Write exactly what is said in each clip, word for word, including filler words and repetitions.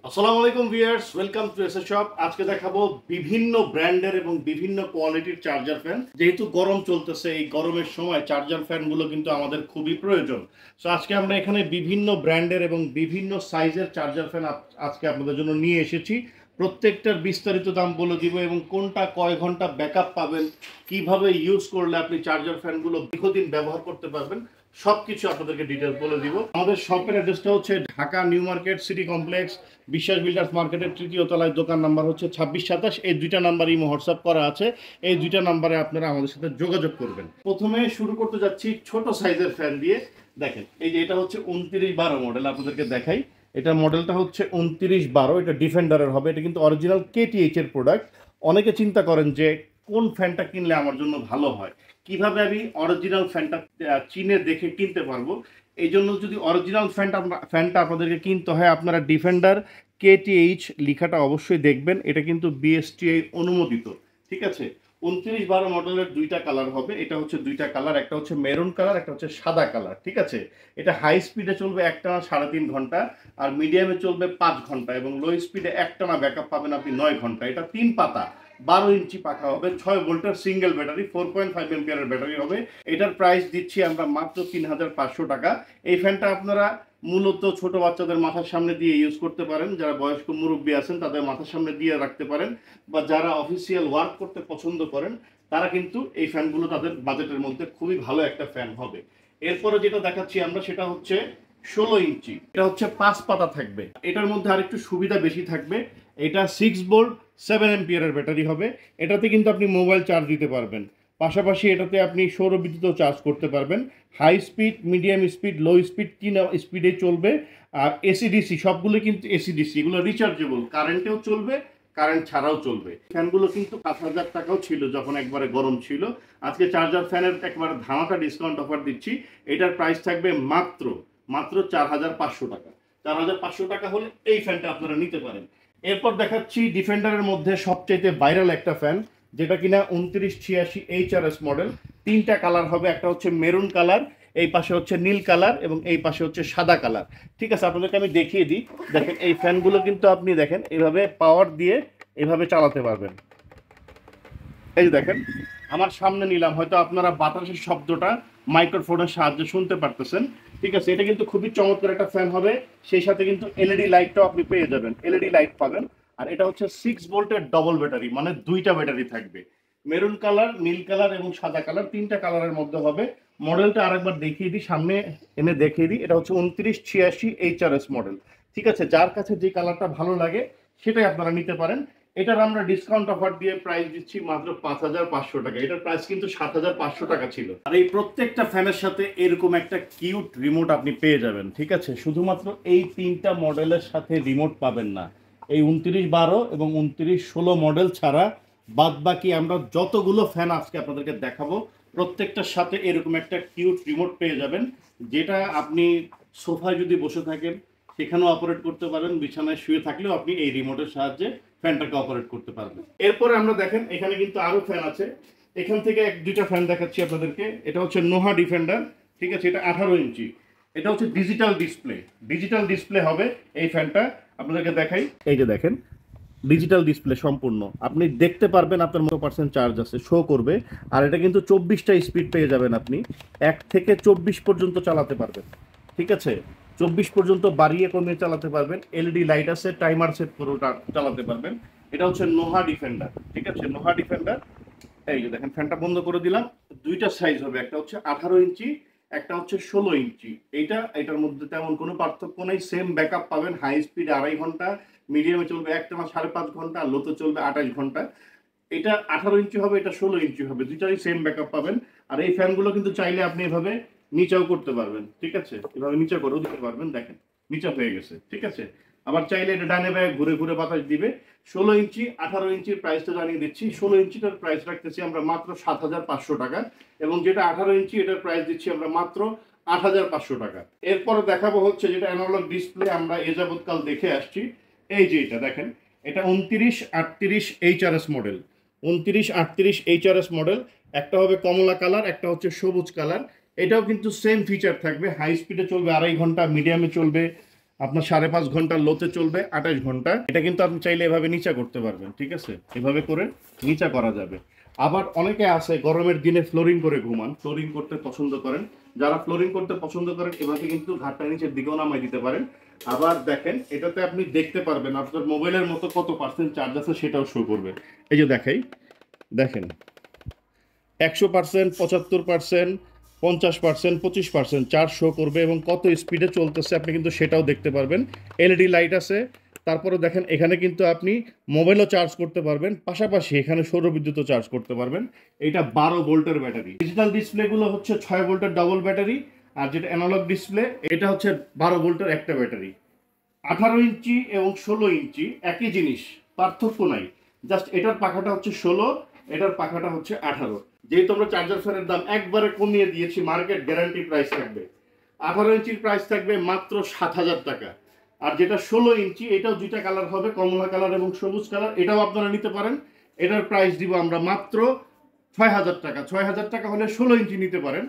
আসসালামু আলাইকুম viewers, welcome to SA shop. আজকে দেখাবো বিভিন্ন ব্র্যান্ডের এবং বিভিন্ন কোয়ালিটির চার্জার ফ্যান। যেহেতু গরম চলতেছে, এই গরমের সময় চার্জার ফ্যানগুলো কিন্তু আমাদের খুবই প্রয়োজন। সো আজকে আমরা এখানে বিভিন্ন ব্র্যান্ডের এবং বিভিন্ন সাইজের চার্জার ফ্যান আজকে আপনাদের জন্য নিয়ে এসেছি। প্রত্যেকটার বিস্তারিত দাম বলে দিব এবং কোনটা কয় ঘন্টা ব্যাকআপ পাবেন, কিভাবে ইউজ করলে আপনি চার্জার ফ্যানগুলো দীর্ঘদিন ব্যবহার করতে পারবেন, সবকিছু আপনাদেরকে ডিটেলস বলে দিব। আমাদের শপের অ্যাড্রেসটা হচ্ছে Dhaka new market city complex, Biswas builders মার্কেটের তৃতীয় তলায়। দোকান নাম্বার হচ্ছে ছাব্বিশ সাতাশ। এই দুইটা নাম্বার ইমো হোয়াটসঅ্যাপ করা আছে, এই দুইটা নাম্বারে আপনারা আমাদের সাথে যোগাযোগ করবেন। প্রথমে শুরু করতে যাচ্ছি ছোট সাইজের ফ্যান দিয়ে। দেখেন, এই যে এটা হচ্ছে উনত্রিশ বারো মডেল, আপনাদেরকে দেখাই। এটা মডেলটা হচ্ছে উনত্রিশ বারো, এটা ডিফেন্ডারের হবে। এটা কিন্তু অরিজিনাল কেটিএইচ এর প্রোডাক্ট। অনেকে চিন্তা করেন যে কোন ফ্যানটা কিনলে আমার জন্য ভালো হয়, কিভাবে আমি অরিজিনাল ফ্যানটা চিনে দেখে কিনতে পারবো। এই জন্য যদি অরিজিনাল ফ্যানটা ফ্যানটা আপনাদেরকে কিনতে হয়, আপনারা ডিফেন্ডার কেটিএইচ লেখাটা অবশ্যই দেখবেন। এটা কিন্তু বিএসটিআই অনুমোদিত, ঠিক আছে। উনত্রিশ বারো মডেলের দুইটা কালার হবে। এটা হচ্ছে দুইটা কালার, একটা হচ্ছে মেরুন কালার, একটা হচ্ছে সাদা কালার, ঠিক আছে। এটা হাই স্পিডে চলবে একটানা সাড়ে তিন ঘন্টা, আর মিডিয়ামে চলবে পাঁচ ঘন্টা, এবং লো স্পিডে একটানা ব্যাকআপ পাবেন আপনি নয় ঘন্টা। এটা তিন পাতা, বারো ইঞ্চি পাখা হবে, ছয় ভোল্টের single battery, four point five এম্পিয়ারের ব্যাটারি হবে। এটার প্রাইস দিচ্ছি আমরা মাত্র তিন হাজার পাঁচশো টাকা। এই ফ্যানটা আপনারা মূলত ছোট বাচ্চাদের মাথার সামনে দিয়ে ইউজ করতে পারেন, যারা বয়স্ক মুরব্বী আছেন তাদের মাথার সামনে দিয়ে রাখতে পারেন, বা যারা অফিসিয়াল ওয়ার্ক করতে পছন্দ করেন তারা কিন্তু এই ফ্যানগুলো তাদের বাজেটের মধ্যে খুবই ভালো একটা ফ্যান হবে। এরপরে যেটা দেখাচ্ছি আমরা সেটা হচ্ছে ষোলো ইঞ্চি। এটা হচ্ছে পাঁচ পাতা থাকবে। এটার মধ্যে আরেকটু সুবিধা বেশি থাকবে। এটা সিক্স ভোল্ট সেভেন এম্পিয়ারের ব্যাটারি হবে। এটাতে কিন্তু আপনি মোবাইল চার্জ দিতে পারবেন, পাশাপাশি এটাতে আপনি সৌর বিদ্যুৎও চার্জ করতে পারবেন। High speed, medium speed, low speed, তিন স্পিডে চলবে। আর এসিডিসি সবগুলো কিন্তু এসিডিসি, এগুলো রিচার্জেবল, কারেন্টেও চলবে, কারেন্ট ছাড়াও চলবে। ফ্যানগুলো কিন্তু পাঁচ হাজার টাকাও ছিল যখন একবারে গরম ছিল। আজকে চার্জার ফ্যানের একবারে ধামাকা ডিসকাউন্ট অফার দিচ্ছি। এটার প্রাইস থাকবে মাত্র মাত্র চার হাজার পাঁচশো টাকা। চার হাজার পাঁচশো টাকা হলে এই ফ্যানটা আপনারা নিতে পারেন। এরপর দেখাচ্ছি ডিফেন্ডারের মধ্যে সবচেয়ে ভাইরাল একটা ফ্যান, যেটা কিনা উনত্রিশ ছিয়াশি এইচআরএস মডেল। তিনটা কালার হবে, একটা হচ্ছে মেরুন কালার, এই পাশে হচ্ছে নীল কালার, এবং এই পাশে হচ্ছে সাদা কালার, ঠিক আছে। আপনাদেরকে আমি দেখিয়ে দিই। দেখেন, এই ফ্যানগুলো কিন্তু আপনি দেখেন এইভাবে পাওয়ার দিয়ে এভাবে চালাতে পারবেন। এই দেখেন, আমার সামনে নিলাম, হয়তো আপনারা বাতাসের শব্দটা মাইক্রোফোনের সাহায্যে শুনতে পারতেছেন, ঠিক আছে। এটা কিন্তু খুবই চমৎকার একটা ফ্যান হবে। সেই সাথে কিন্তু এলইডি লাইটটাও আপনি পেয়ে যাবেন, এলইডি লাইট পাবেন। আর এটা হচ্ছে সিক্স ভোল্টের ডবল ব্যাটারি, মানে দুইটা ব্যাটারি থাকবে। মেরুন কালার, নীল কালার এবং সাদা কালার, তিনটা কালারের মধ্যে হবে। মডেলটা আরেকবার দেখিয়ে দিই, সামনে এনে দেখিয়ে দিই। এটা হচ্ছে উনত্রিশ ছিয়াশি এইচআরএস মডেল, ঠিক আছে। যার কাছে যে কালারটা ভালো লাগে সেটাই আপনারা নিতে পারেন। এটার আমরা ডিসকাউন্ট অফার দিয়ে প্রাইস দিচ্ছি মাত্র পাঁচ হাজার পাঁচশো টাকা। এটার প্রাইস কিন্তু সাত হাজার পাঁচশো টাকা ছিল। আর এই প্রত্যেকটা ফ্যানের সাথে এরকম একটা কিউট রিমোট আপনি পেয়ে যাবেন, ঠিক আছে। শুধুমাত্র এই তিনটা মডেলের সাথে রিমোট পাবেন না। এই উনত্রিশ বারো এবং উনত্রিশ ষোলো মডেল ছাড়া বাদ বাকি আমরা যতগুলো ফ্যান আজকে আপনাদেরকে দেখাবো, প্রত্যেকটার সাথে এরকম একটা কিউট রিমোট পেয়ে যাবেন, যেটা আপনি সোফায় যদি বসে থাকেন সেখানেও অপারেট করতে পারেন, বিছানায় শুয়ে থাকলেও আপনি এই রিমোটের সাহায্যে ফ্যানটাকে অপারেট করতে পারবেন। এরপরে আমরা দেখেন এখানে কিন্তু আরো ফ্যান আছে। এখান থেকে এক দুইটা ফ্যান দেখাচ্ছি আপনাদেরকে। এটা হচ্ছে নোহা ডিফেন্ডার, ঠিক আছে। এটা আঠারো ইঞ্চি। এটা হচ্ছে ডিজিটাল ডিসপ্লে, ডিজিটাল ডিসপ্লে হবে এই ফ্যানটা। আপনাদেরকে দেখাই, এই যে দেখেন, ডিজিটাল ডিসপ্লে সম্পূর্ণ, আপনি দেখতে পারবেন আপনার কত পার্সেন্ট চার্জ আছে, শো করবে। আর এটা কিন্তু চব্বিশটা স্পিড পেয়ে যাবেন, আপনি এক থেকে চব্বিশ পর্যন্ত চালাতে পারবেন, ঠিক আছে। চব্বিশ পর্যন্ত বাড়িয়ে কমিয়ে চালাতে পারবেন। এলইডি লাইট আছে, টাইমার সেট করে চালাতে পারবেন। এটা হচ্ছে নোহা ডিফেন্ডার, ঠিক আছে। নোহা ডিফেন্ডার, এই যে দেখেন, ফ্যানটা বন্ধ করে দিলাম। দুইটা সাইজ হবে, একটা হচ্ছে আঠারো ইঞ্চি, একটা হচ্ছে ষোলো ইঞ্চি। এইটা এটার মধ্যে তেমন কোনো পার্থক্য নেই, সেম ব্যাকআপ পাবেন। হাই স্পিড আড়াই ঘন্টা, মিডিয়ামে চলবে একটানা সাড়ে পাঁচ ঘন্টা, লোতে চলবে আঠাশ ঘন্টা। এটা আঠারো ইঞ্চি হবে, এটা ষোলো ইঞ্চি হবে, দুইটারই সেম ব্যাকআপ পাবেন। আর এই ফ্যানগুলো কিন্তু চাইলে আপনি এভাবে নিচাও করতে পারবেন, ঠিক আছে। এভাবে নিচে করেও দিতে পারবেন, দেখেন নিচা হয়ে গেছে, ঠিক আছে। আবার চাইলে এটা ডানে ব্যাগ ঘুরে ঘুরে বাতাস দিবে। ষোলো ইঞ্চি আঠারো ইঞ্চির প্রাইসটা জানিয়ে দিচ্ছি। ষোলো ইঞ্চিটার প্রাইস রাখতেছি আমরা মাত্র সাত হাজার পাঁচশো টাকা, এবং যেটা আঠারো ইঞ্চি এটার প্রাইস দিচ্ছি আমরা মাত্র আট হাজার পাঁচশো টাকা। এরপরে দেখাবো হচ্ছে যেটা অ্যানালগ ডিসপ্লে আমরা এ যাবৎকাল দেখে আসছি। এই যে এটা দেখেন, এটা উনত্রিশ আটত্রিশ এইচআরএস মডেল, উনত্রিশ আটত্রিশ এইচআরএস মডেল। একটা হবে কমলা কালার, একটা হচ্ছে সবুজ কালার। এটাও কিন্তু সেম ফিচার থাকবে, হাই স্পিডে চলবে আড়াই ঘন্টা, মিডিয়ামে চলবে আপনার সাড়ে পাঁচ ঘন্টা লোতে চলবে আঠাশ ঘন্টা। এটা কিন্তু আপনি চাইলে এভাবে নিচা করতে পারবেন, ঠিক আছে, এভাবে করে নিচা করা যাবে। আবার অনেকে আছে গরমের দিনে ফ্লোরিং করে ঘুমান, ফ্লোরিং করতে পছন্দ করেন, যারা ফ্লোরিং করতে পছন্দ করেন এভাবে কিন্তু ঘাটটা নিচের দিকেও নামাই দিতে পারেন। আবার দেখেন এটাতে আপনি দেখতে পারবেন আপনার মোবাইলের মতো কত পার্সেন্ট চার্জ আছে সেটাও শো করবে। এই যে দেখাই, দেখেন একশো পার্সেন্ট, পঁচাত্তর পার্সেন্ট, পঞ্চাশ পার্সেন্ট, পঁচিশ পার্সেন্ট চার্জ শো করবে এবং কত স্পিডে চলতেছে আপনি কিন্তু সেটাও দেখতে পারবেন। এলইডি লাইট আছে। তারপরে দেখেন এখানে কিন্তু আপনি মোবাইলও চার্জ করতে পারবেন, পাশাপাশি এখানে সৌরবিদ্যুৎও চার্জ করতে পারবেন। এটা বারো ভোল্টের ব্যাটারি। ডিজিটাল ডিসপ্লেগুলো হচ্ছে ছয় ভোল্টের ডাবল ব্যাটারি, আর যেটা অ্যানালগ ডিসপ্লে এটা হচ্ছে বারো ভোল্টের একটা ব্যাটারি। আঠারো ইঞ্চি এবং ষোলো ইঞ্চি একই জিনিস, পার্থক্য নাই, জাস্ট এটার পাখাটা হচ্ছে ষোলো, এটার পাখাটা হচ্ছে আঠারো। যেহেতু আমরা চার্জার ফ্যানের দাম একবারে কমিয়ে দিয়েছি, মার্কেট গ্যারান্টি প্রাইস থাকবে। আঠারো ইঞ্চির প্রাইস থাকবে মাত্র সাত হাজার টাকা। আর যেটা ষোলো ইঞ্চি এটাও দুইটা কালার হবে, কমলা কালার এবং সবুজ কালার, এটাও আপনারা নিতে পারেন। এটার প্রাইস দিব আমরা মাত্র ছয় হাজার টাকা। ছয় হাজার টাকা হলে ষোলো ইঞ্চি নিতে পারেন।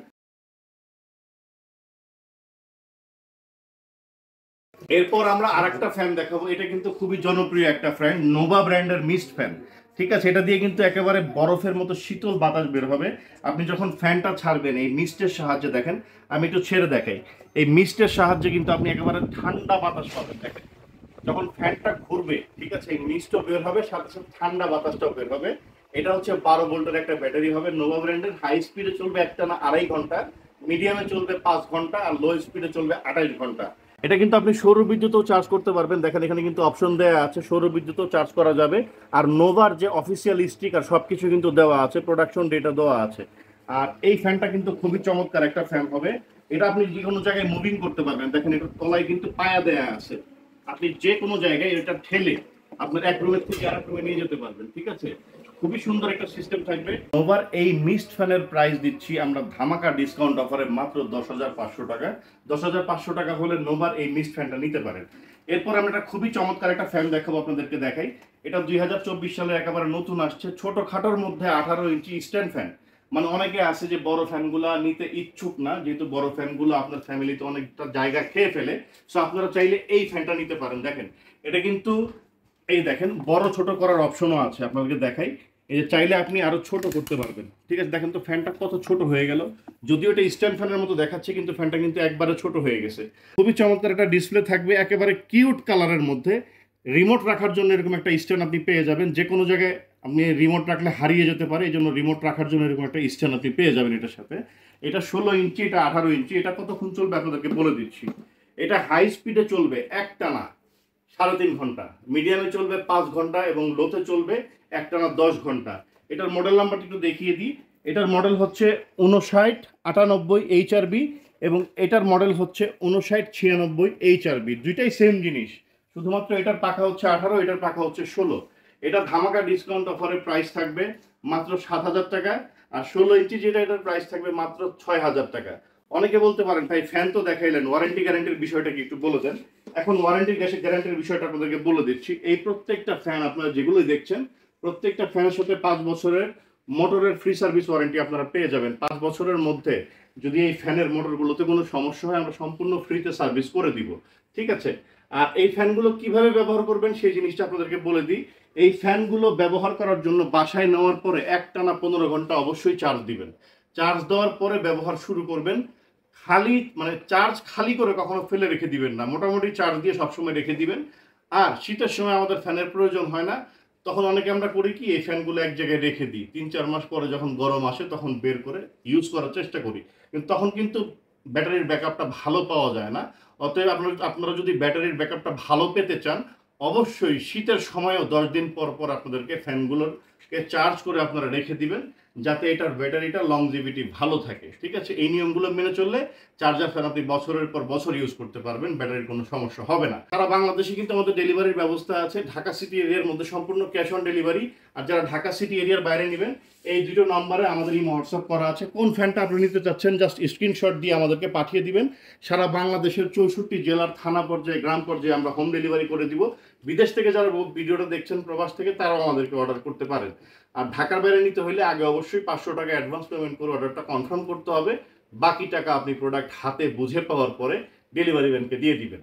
এরপর আমরা আরেকটা ফ্যান দেখাবো। এটা কিন্তু খুবই জনপ্রিয় একটা ফ্যান, নোভা ব্র্যান্ডের মিস্ট ফ্যান, ঠিক আছে। এটা দিয়ে কিন্তু একেবারে বরফের মতো শীতল বাতাস বের হবে। আপনি যখন ফ্যানটা ছাড়বেন এই মিস্টের সাহায্যে, দেখেন আমি একটু ছেড়ে দেখাই, এই মিস্টের সাহায্যে কিন্তু আপনি একেবারে ঠান্ডা বাতাস পাবেন। দেখেন যখন ফ্যানটা ঘুরবে, ঠিক আছে, এই মিস্টও বের হবে, সাথে সাথে ঠান্ডা বাতাসটাও বের হবে। এটা হচ্ছে বারো ভোল্টের একটা ব্যাটারি হবে, নোভা ব্র্যান্ডের। হাই স্পিডে চলবে একটানা আড়াই ঘন্টা, মিডিয়ামে চলবে পাঁচ ঘন্টা, আর লো স্পিডে চলবে আঠাশ ঘন্টা। এটা কিন্তু আপনি সৌর বিদ্যুতেও চার্জ করতে পারবেন। দেখেন এখানে কিন্তু অপশন দেওয়া আছে, সৌর বিদ্যুতেও চার্জ করা যাবে। আর নোভার যে অফিসিয়াল স্টিকার সব কিছু কিন্তু দেওয়া আছে, প্রোডাকশন ডেটা দেওয়া আছে। আর এই ফ্যানটা কিন্তু খুবই চমৎকার একটা ফ্যান হবে। এটা আপনি যে কোনো জায়গায় মুভিং করতে পারবেন। দেখেন এটার তলায় কিন্তু পায়া দেয়া আছে, আপনি যে কোনো জায়গায় এটা ঠেলে আপনার এক রুমের থেকে আরেক রুমে নিয়ে যেতে পারবেন, ঠিক আছে। খুবই সুন্দর একটা সিস্টেম থাকবে। নোভার এই মিস্ট ফ্যানের প্রাইস দিচ্ছি আমরা ধামাকা ডিসকাউন্ট অফারে মাত্র দশ হাজার পাঁচশো টাকা। দশ হাজার পাঁচশো টাকা হলে নোভার এই মিস্ট ফ্যানটা নিতে পারেন। এরপর আমরা একটা খুবই চমৎকার একটা ফ্যান দেখাবো আপনাদেরকে, দেখাই। এটা দুই হাজার চব্বিশ সালে একেবারে নতুন আসছে, ছোট খাটোর মধ্যে আঠারো ইঞ্চি স্ট্যান্ড ফ্যান। মানে অনেকে আছে যে বড় ফ্যানগুলা নিতে ইচ্ছুক না, যেহেতু বড় ফ্যানগুলো আপনার ফ্যামিলিতে অনেকটা জায়গা খেয়ে ফেলে, সো আপনারা চাইলে এই ফ্যানটা নিতে পারেন। দেখেন এটা কিন্তু এই দেখেন বড় ছোট করার অপশনও আছে, আপনাদেরকে দেখাই। এই যে চাইলে আপনি আরো ছোট করতে পারবেন, ঠিক আছে। দেখেন তো ফ্যানটা কত ছোট হয়ে গেল, যদিও এটা স্ট্যান্ড ফ্যানের মতো দেখাচ্ছে কিন্তু ফ্যানটা কিন্তু একবারে ছোট হয়ে গেছে। খুবই চমৎকার একটা ডিসপ্লে থাকবে, একেবারে কিউট কালারের মধ্যে। রিমোট রাখার জন্য এরকম একটা স্ট্যান্ড আপনি পেয়ে যাবেন, যে কোনো জায়গায় আপনি রিমোট রাখলে হারিয়ে যেতে পারে, এই জন্য রিমোট রাখার জন্য এরকম একটা স্ট্যান্ড আপনি পেয়ে যাবেন এটার সাথে। এটা ষোলো ইঞ্চি, এটা আঠারো ইঞ্চি। এটা কতক্ষণ চলবে আপনাদেরকে বলে দিচ্ছি। এটা হাই স্পিডে চলবে একটানা সাড়ে তিন ঘন্টা, মিডিয়ামে চলবে পাঁচ ঘন্টা এবং লোতে চলবে একটানা দশ ঘন্টা। এটার মডেল নাম্বারটি একটু দেখিয়ে দিই। এটার মডেল হচ্ছে উনষাট আটানব্বই এইচ আর বি এবং এটার মডেল হচ্ছে উনষাট ছিয়ানব্বই এইচ আর বি। দুইটাই সেম জিনিস, শুধুমাত্র এটার পাখা হচ্ছে আঠারো, এটার পাখা হচ্ছে ষোলো। এটা ধামাকা ডিসকাউন্ট অফারের প্রাইস থাকবে মাত্র সাত হাজার টাকা। আর ষোলো ইঞ্চি যেটা, এটার প্রাইস থাকবে মাত্র ছয় হাজার টাকা। অনেকে বলতে পারেন ভাই ফ্যান তো দেখাইলেন, ওয়ারেন্টি গ্যারান্টির বিষয়টা কি একটু বলে দেন। এখন ওয়ারেন্টি গ্যারান্টির বিষয়টা আপনাদেরকে বলে দিচ্ছি। এই প্রত্যেকটা ফ্যান আপনারা যেগুলো দেখছেন, প্রত্যেকটা ফ্যানের সাথে পাঁচ বছরের মোটরের ফ্রি সার্ভিস ওয়ারেন্টি আপনারা পেয়ে যাবেন। পাঁচ বছরের মধ্যে যদি এই ফ্যানের মোটরগুলোতে কোনো সমস্যা হয় আমরা সম্পূর্ণ ফ্রিতে সার্ভিস করে দিব, ঠিক আছে। আর এই ফ্যানগুলো কিভাবে ব্যবহার করবেন সেই জিনিসটা আপনাদেরকে বলে দিই। এই ফ্যানগুলো ব্যবহার করার জন্য বাসায় নেওয়ার পরে একটানা পনেরো ঘন্টা অবশ্যই চার্জ দিবেন। চার্জ দেওয়ার পরে ব্যবহার শুরু করবেন। খালি মানে চার্জ খালি করে কখনো ফেলে রেখে দিবেন না, মোটামুটি চার্জ দিয়ে সবসময় রেখে দিবেন। আর শীতের সময় আমাদের ফ্যানের প্রয়োজন হয় না, তখন অনেকে আমরা করি কি এই ফ্যানগুলো এক জায়গায় রেখে দিই, তিন চার মাস পরে যখন গরম আসে তখন বের করে ইউজ করার চেষ্টা করি, কিন্তু তখন কিন্তু ব্যাটারির ব্যাকআপটা ভালো পাওয়া যায় না। অতএব আপনারা আপনারা যদি ব্যাটারির ব্যাকআপটা ভালো পেতে চান, অবশ্যই শীতের সময়ও দশ দিন পর পর আপনাদেরকে ফ্যানগুলোকে চার্জ করে আপনারা রেখে দিবেন, যাতে এটার ব্যাটারিটা লংজিভিটি ভালো থাকে, ঠিক আছে। এই নিয়মগুলো মেনে চললে চার্জার ফ্যান আপনি বছরের পর বছর ইউজ করতে পারবেন, ব্যাটারির কোনো সমস্যা হবে না। সারা বাংলাদেশে কিন্তু আমাদের ডেলিভারির ব্যবস্থা আছে। ঢাকা সিটি এরিয়ার মধ্যে সম্পূর্ণ ক্যাশ অন ডেলিভারি। আর যারা ঢাকা সিটি এরিয়ার বাইরে নেবেন, এই দুটো নম্বরে আমাদের এই হোয়াটসঅ্যাপ করা আছে। কোন ফ্যানটা আপনি নিতে চাচ্ছেন জাস্ট স্ক্রিনশট দিয়ে আমাদেরকে পাঠিয়ে দিবেন। সারা বাংলাদেশের চৌষট্টি জেলার থানা পর্যায়ে, গ্রাম পর্যায়ে আমরা হোম ডেলিভারি করে দিব। বিদেশ থেকে যারা ভিডিওটা দেখছেন প্রবাস থেকে, তারাও আমাদেরকে অর্ডার করতে পারেন। আর ঢাকার বাইরে নিতে হলে আগে অবশ্যই পাঁচশো টাকা অ্যাডভান্স পেমেন্ট করে অর্ডারটা কনফার্ম করতে হবে। বাকি টাকা আপনি প্রোডাক্ট হাতে বুঝে পাওয়ার পরে ডেলিভারি ম্যানকে দিয়ে দিবেন।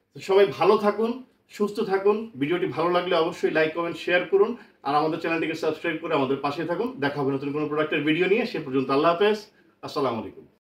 তো সবাই ভালো থাকুন, সুস্থ থাকুন। ভিডিওটি ভালো লাগলে অবশ্যই লাইক, কমেন্ট, শেয়ার করুন। আর আমাদের চ্যানেলটিকে সাবস্ক্রাইব করে আমাদের পাশে থাকুন। দেখা হবে নতুন কোনো প্রোডাক্টের ভিডিও নিয়ে। সে পর্যন্ত আল্লাহ হাফেজ। আসসালামু আলাইকুম।